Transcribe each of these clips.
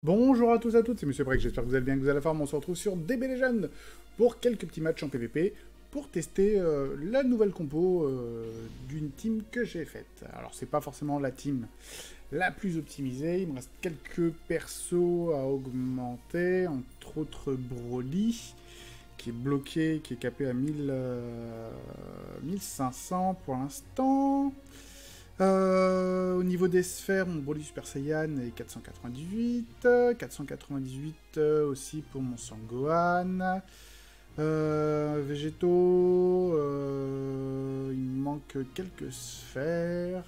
Bonjour à tous et à toutes, c'est Monsieur Break, j'espère que vous allez bien, que vous allez la forme. On se retrouve sur DB Legend pour quelques petits matchs en PvP pour tester la nouvelle compo d'une team que j'ai faite. Alors c'est pas forcément la team la plus optimisée, il me reste quelques persos à augmenter, entre autres Broly qui est bloqué, qui est capé à 1500 pour l'instant. Au niveau des sphères, mon Broly Super Saiyan est 498. 498 aussi pour mon Sangohan. Végétaux, il me manque quelques sphères.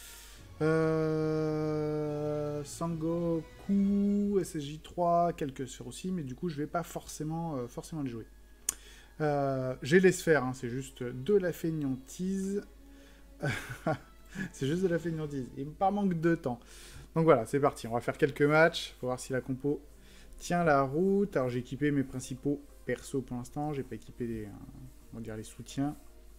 Sangoku, SSJ3, quelques sphères aussi, mais du coup je vais pas forcément les jouer. J'ai les sphères, hein, c'est juste de la fainéantise. C'est juste de la fainéantise. Il me manque de temps. Donc voilà, c'est parti. On va faire quelques matchs. Faut voir si la compo tient la route. Alors j'ai équipé mes principaux persos pour l'instant. J'ai pas équipé les, on va dire les soutiens.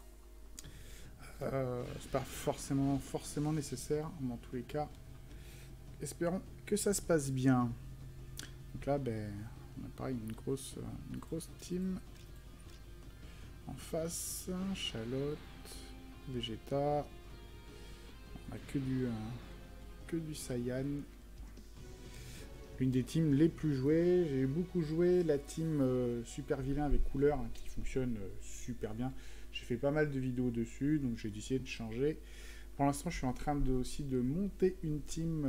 C'est pas forcément nécessaire dans tous les cas. Espérons que ça se passe bien. Donc là, ben, on a pareil une grosse team. En face, Chalotte, Vegeta. On a que du Saiyan. L'une des teams les plus jouées. J'ai beaucoup joué la team super vilain avec couleur hein, qui fonctionne super bien. J'ai fait pas mal de vidéos dessus, donc j'ai décidé de changer. Pour l'instant, je suis en train aussi de monter une team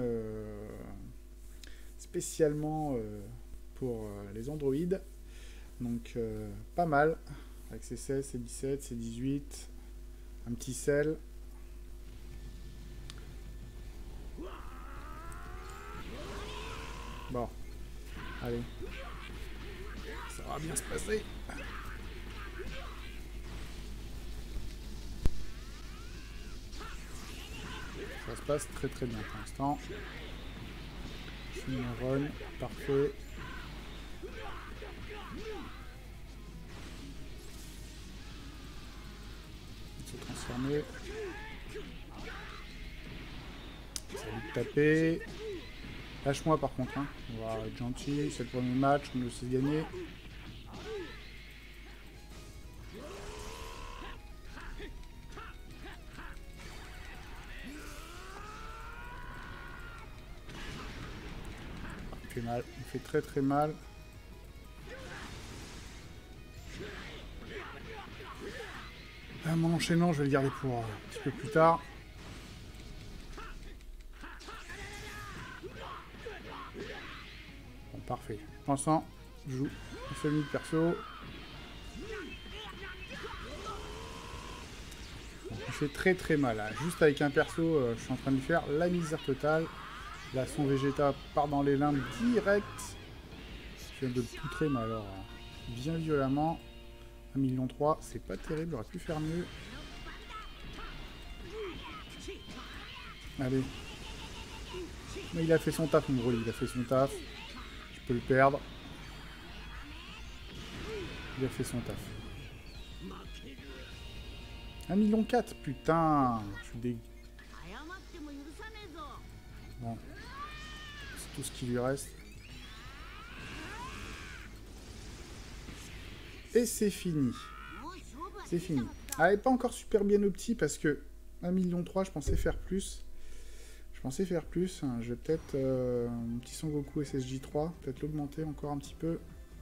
spécialement pour les androïdes. Donc pas mal. Avec ses 16, ses 17, ses 18. Un petit sel. Bon, allez, ça va bien se passer. Ça se passe très très bien pour l'instant. Je suis mon run, parfait. Il se transformer. Ça va lui taper. Lâche-moi par contre, hein. On va être gentil, c'est le premier match, on le sait gagner. Il fait mal, il fait très très mal. Mon enchaînement, je vais le garder pour un petit peu plus tard. Bon, parfait. Pour l'instant, je joue une seule minute perso. Bon, il fait très très mal. Là. Juste avec un perso, je suis en train de lui faire la misère totale. Là, son Vegeta part dans les limbes direct. Je viens de le poutrer, mais alors bien violemment. 1,3 million, c'est pas terrible, j'aurais pu faire mieux. Allez. Mais il a fait son taf, mon Broly, il a fait son taf. Je peux le perdre. Il a fait son taf. 1,4 million, putain. Je suis dégueu. Bon. C'est tout ce qui lui reste. Et c'est fini. C'est fini. Ah, elle n'est pas encore super bien opti parce que 1,3 million, je pensais faire plus. Je vais peut-être mon petit Son Goku SSJ3, peut-être l'augmenter encore un petit peu.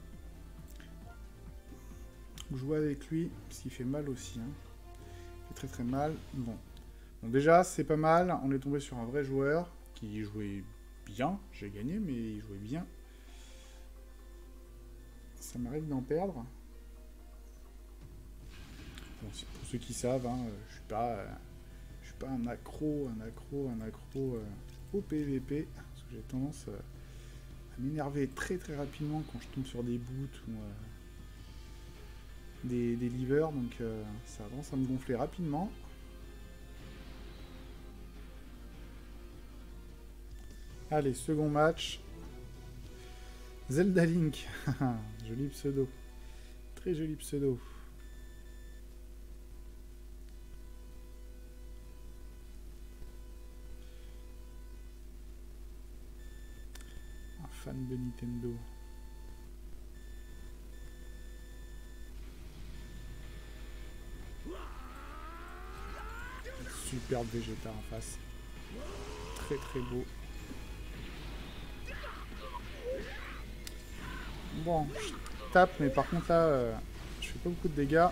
Jouer avec lui, s'il fait mal aussi. Hein. Il fait très très mal. Bon, déjà c'est pas mal. On est tombé sur un vrai joueur qui jouait bien. J'ai gagné, mais il jouait bien. Ça m'arrive d'en perdre. Bon, pour ceux qui savent, hein, je suis pas un accro au PVP, parce que j'ai tendance à m'énerver très très rapidement quand je tombe sur des boots ou des livers, donc ça a tendance à me gonfler rapidement. Allez, second match. Zelda Link. Joli pseudo. Très joli pseudo. fan de Nintendo. Superbe Vegeta en face. Très très beau. Bon, je tape, mais par contre là, je fais pas beaucoup de dégâts.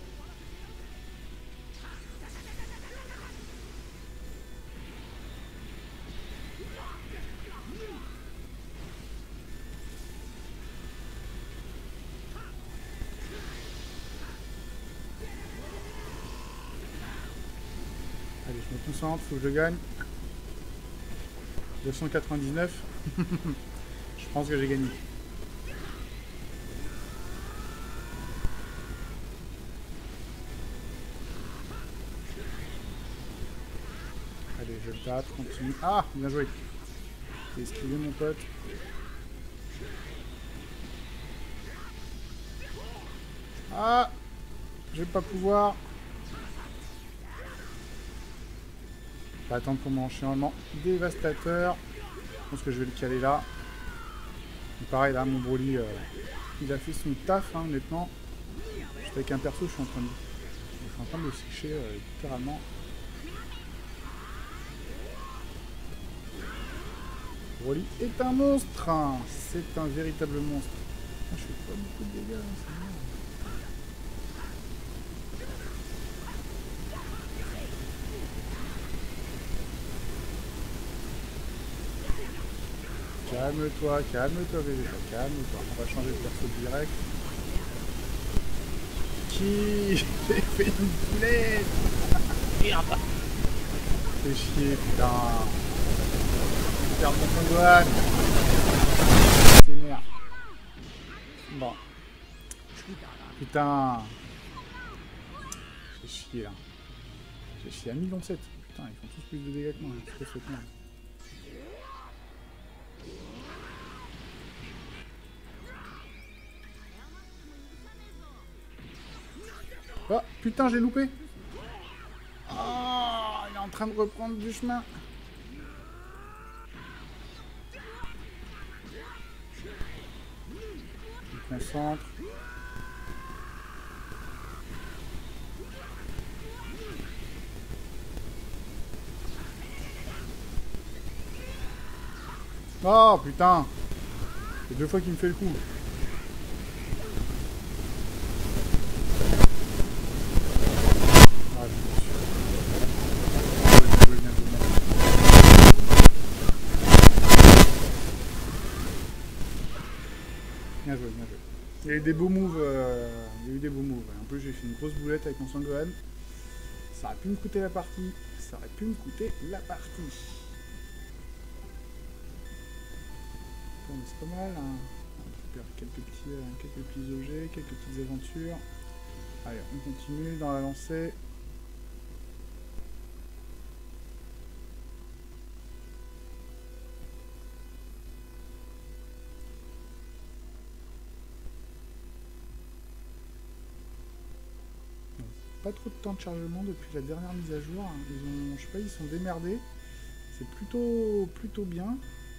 Allez, je me concentre, faut que je gagne. 299. Je pense que j'ai gagné. Allez, je le tape, continue. Ah, bien joué. J'ai esquivé mon pote. Ah, je vais pas pouvoir. Je vais attendre pour mon enchaînement dévastateur. Je pense que je vais le caler là. Et pareil, là, mon Broly, il a fait son taf, hein, honnêtement. J'étais avec un perso, je suis en train de le sécher, littéralement. Broly est un monstre, hein. C'est un véritable monstre. Ah, je fais pas beaucoup de dégâts, hein, c'est bien. Calme-toi, Vegeta, calme-toi. On va changer de perso direct. Qui j'ai fait une boulette. Merde. Fais chier, putain. Perds mon Son-Gohan. C'est merde. Bon. Putain. J'ai chier là. J'ai chier à 1,7 million. Putain, ils font tous plus de dégâts que moi. C'est trop merde. Oh, putain, j'ai loupé. Oh, il est en train de reprendre du chemin. Je me concentre. Oh, putain. C'est 2 fois qu'il me fait le coup. Bien joué, bien joué. Il y a eu des beaux moves. En plus, j'ai fait une grosse boulette avec mon Son-Gohan. Ça aurait pu me coûter la partie. Bon, mais c'est pas mal. Hein. On récupère quelques petits objets, quelques petites aventures. Allez, on continue dans la lancée. Pas trop de temps de chargement depuis la dernière mise à jour. Ils ont, je sais pas, ils sont démerdés. C'est plutôt bien.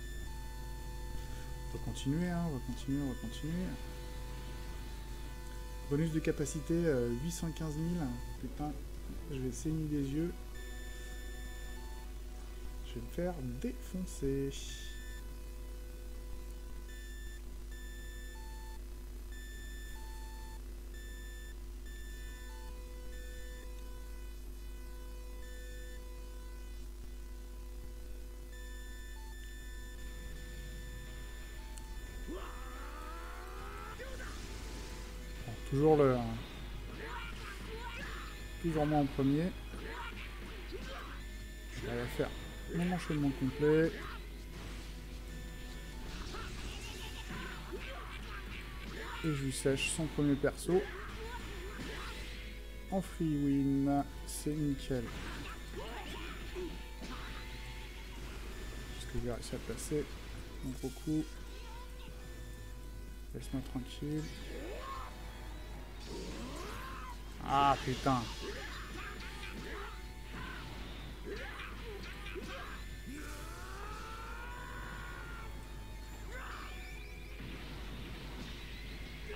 On va continuer, hein, on va continuer. Bonus de capacité 815 000. Putain, je vais saigner des yeux. Je vais me faire défoncer. Toujours moi en premier. On va faire mon enchaînement complet. Et je lui sèche son premier perso. En free win. C'est nickel. Est-ce que je vais réussir à placer mon gros coup? Laisse-moi tranquille. Ah putain.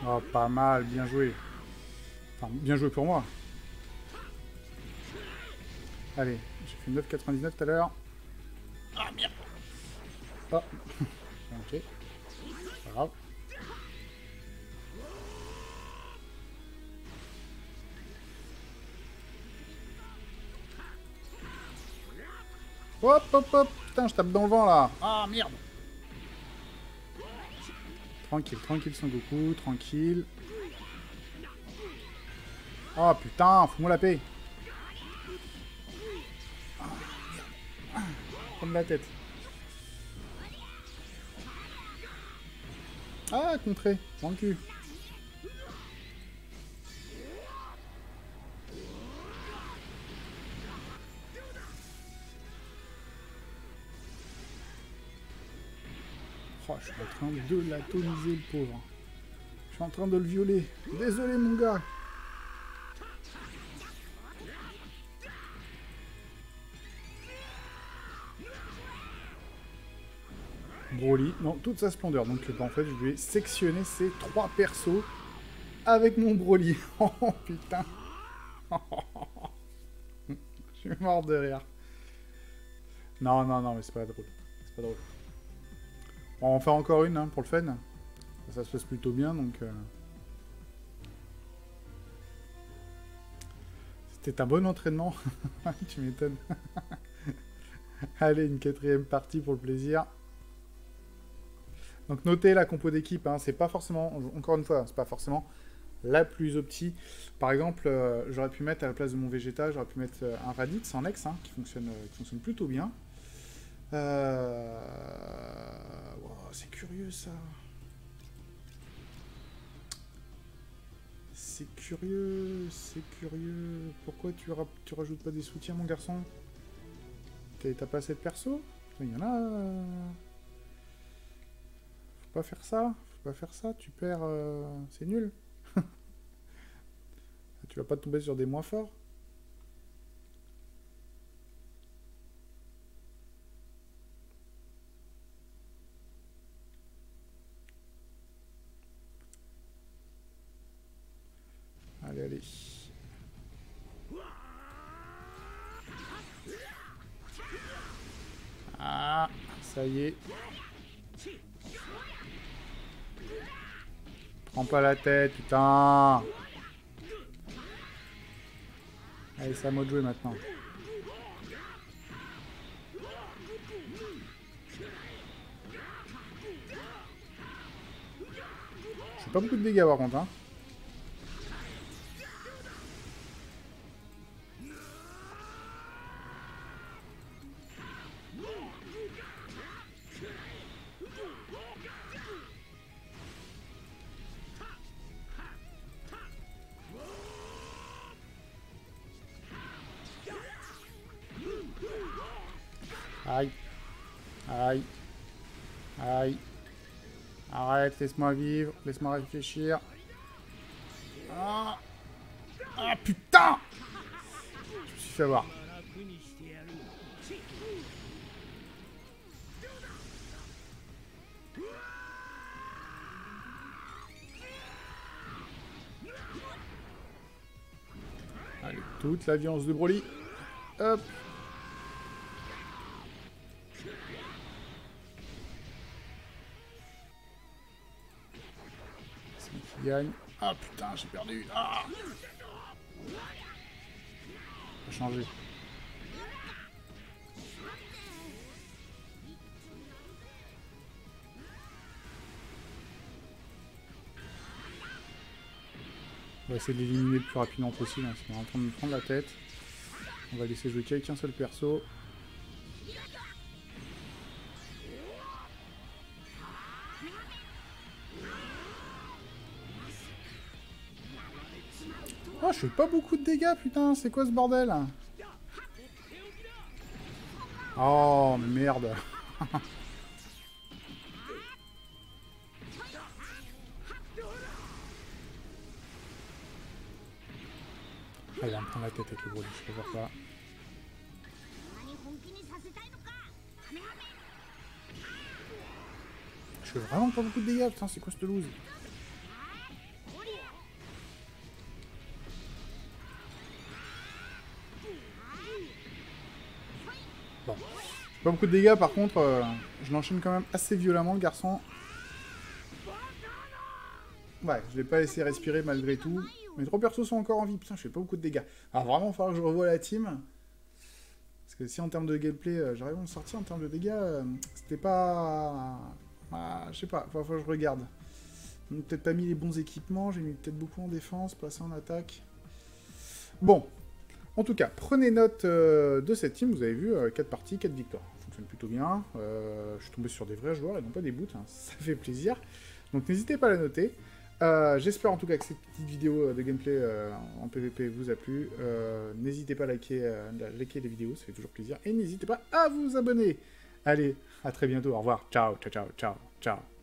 Oh, pas mal, bien joué. Enfin, bien joué pour moi. Allez, j'ai fait 9,99 tout à l'heure. Ah, merde. Oh. Ok. Pas grave. Hop, hop, hop. Putain, je tape dans le vent, là. Ah, merde. Tranquille, tranquille, Son Goku. Tranquille. Oh, putain, fous-moi la paix. Prends de la tête. Ah, contré. Dans le cul. Oh, je suis en train de l'atomiser, le pauvre. Je suis en train de le violer. Désolé, mon gars. Broly, dans toute sa splendeur. Donc, en fait, je vais sectionner ces 3 persos avec mon Broly. Oh, putain. Je suis mort de rire. Non, non, non, mais c'est pas drôle. C'est pas drôle. Bon, on va en faire encore une, hein, pour le fun. Ça se passe plutôt bien, donc... C'était un bon entraînement. Tu m'étonnes. Allez, une 4e partie pour le plaisir. Donc notez la compo d'équipe, hein, c'est pas forcément, encore une fois, c'est pas forcément la plus opti. Par exemple, j'aurais pu mettre à la place de mon Vegeta, j'aurais pu mettre un Raditz en ex, hein, qui fonctionne plutôt bien. Wow, c'est curieux ça. C'est curieux, c'est curieux. Pourquoi tu rajoutes pas des soutiens, mon garçon? T'as pas assez de perso? Il y en a... Faut pas faire ça, faut pas faire ça, tu perds... C'est nul. Tu vas pas tomber sur des moins forts? Allez, allez. Ah, ça y est. Prends pas la tête, putain. Allez, c'est à moi de jouer maintenant. Je fais pas beaucoup de dégâts par contre, hein. Aïe. Aïe. Aïe. Arrête, laisse-moi vivre, laisse-moi réfléchir. Ah, ah putain! Je me suis fait avoir. Allez, toute la violence de Broly. Hop. C'est lui qui gagne. Ah putain, j'ai perdu. Ah! Ça a changé. On va essayer de l'éliminer le plus rapidement possible, hein, parce qu'on est en train de me prendre la tête. On va laisser jouer qu'un seul perso. Oh, je fais pas beaucoup de dégâts, putain, c'est quoi ce bordel? Oh, mais merde. Ah, il va me prendre la tête avec le Broly, je peux voir ça. Je fais vraiment pas beaucoup de dégâts, putain, c'est quoi cette loose? Pas beaucoup de dégâts, par contre, je l'enchaîne quand même assez violemment, le garçon. Ouais, je l'ai pas laissé respirer malgré tout. Mes 3 persos sont encore en vie. Putain, je fais pas beaucoup de dégâts. Alors vraiment, il va falloir que je revoie la team. Parce que si en termes de gameplay, j'arrive à me sortir en termes de dégâts, c'était pas... Ah, je sais pas, il faut que je regarde. J'ai peut-être pas mis les bons équipements, j'ai mis peut-être beaucoup en défense, pas assez en attaque. Bon, en tout cas, prenez note de cette team. Vous avez vu, 4 parties, 4 victoires. Ça fonctionne plutôt bien. Je suis tombé sur des vrais joueurs et non pas des boots. Hein. Ça fait plaisir. Donc n'hésitez pas à la noter. J'espère en tout cas que cette petite vidéo de gameplay en PvP vous a plu. N'hésitez pas à liker les vidéos, ça fait toujours plaisir. Et n'hésitez pas à vous abonner. Allez, à très bientôt. Au revoir. Ciao, ciao, ciao, ciao, ciao.